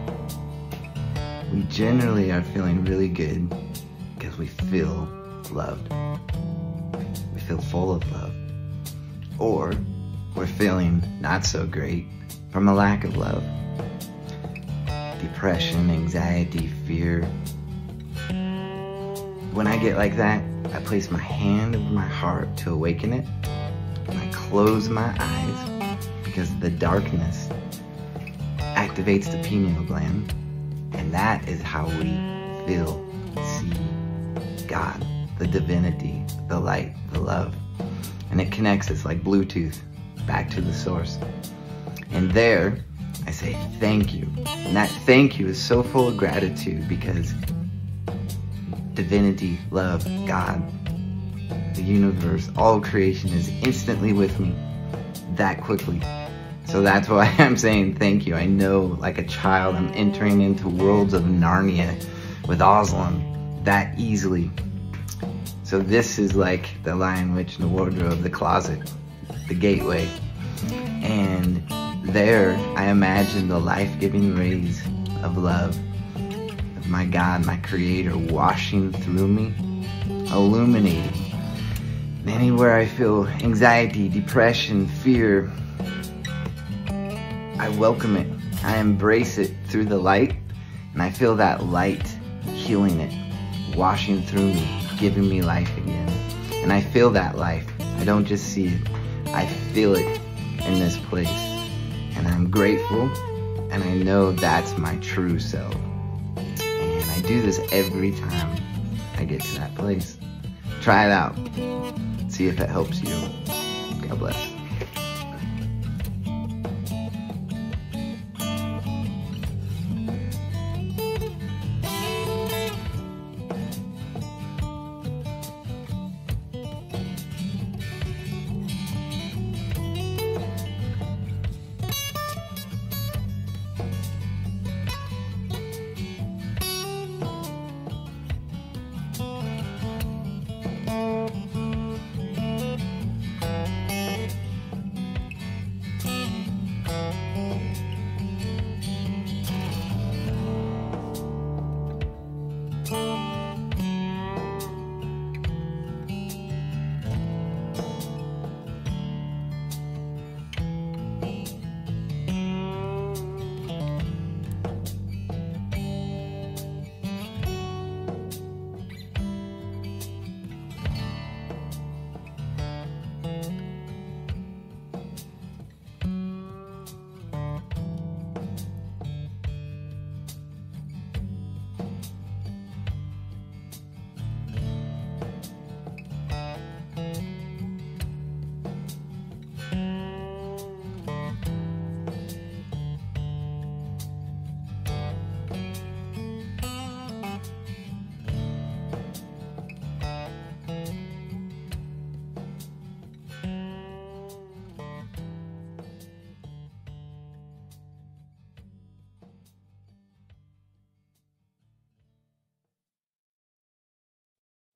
We generally are feeling really good because we feel loved. We feel full of love. Or we're feeling not so great from a lack of love. Depression, anxiety, fear. When I get like that, I place my hand over my heart to awaken it, and I close my eyes because the darkness activates the pineal gland, and that is how we feel, see God, the divinity, the light, the love. And it connects us like Bluetooth back to the source. And there, I say thank you. And that thank you is so full of gratitude because divinity, love, God, the universe, all creation is instantly with me that quickly. So that's why I'm saying thank you. I know, like a child, I'm entering into worlds of Narnia with Aslan that easily. So this is like the Lion, Witch, and the Wardrobe, the closet, the gateway. And there, I imagine the life-giving rays of love of my God, my Creator, washing through me, illuminating. And anywhere I feel anxiety, depression, fear, I welcome it. I embrace it through the light, and I feel that light healing it, washing through me, giving me life again. And I feel that life. I don't just see it. I feel it in this place. And I'm grateful, and I know that's my true self. And I do this every time I get to that place. Try it out. See if it helps you. God bless.